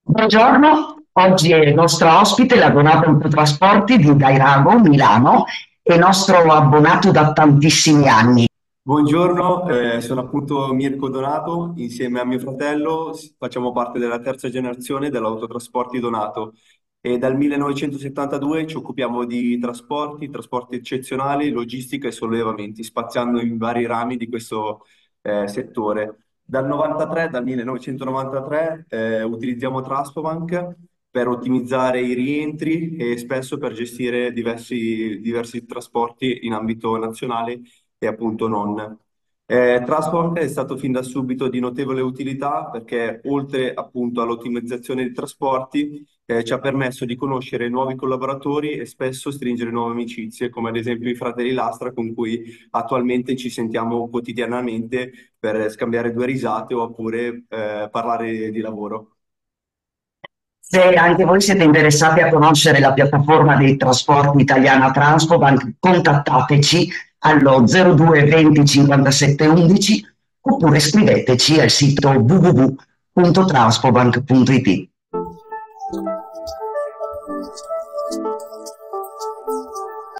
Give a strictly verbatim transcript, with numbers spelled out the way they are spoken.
Buongiorno, oggi è il nostro ospite la Donato Autotrasporti di Dairago, Milano, e nostro abbonato da tantissimi anni. Buongiorno, eh, sono appunto Mirko Donato, insieme a mio fratello s- facciamo parte della terza generazione dell'Autotrasporti Donato e dal millenovecentosettantadue ci occupiamo di trasporti, trasporti eccezionali, logistica e sollevamenti, spaziando in vari rami di questo eh, settore. Dal novantatré, dal millenovecentonovantatré, eh, utilizziamo Traspobank per ottimizzare i rientri e spesso per gestire diversi, diversi trasporti in ambito nazionale e appunto non. Eh, Transform è stato fin da subito di notevole utilità perché oltre appunto all'ottimizzazione dei trasporti eh, ci ha permesso di conoscere nuovi collaboratori e spesso stringere nuove amicizie, come ad esempio i fratelli Lastra con cui attualmente ci sentiamo quotidianamente per scambiare due risate oppure eh, parlare di lavoro. Se anche voi siete interessati a conoscere la piattaforma dei trasporti italiana Transpobank, contattateci allo zero due venti cinquantasette undici oppure scriveteci al sito w w w punto transpobank punto i t.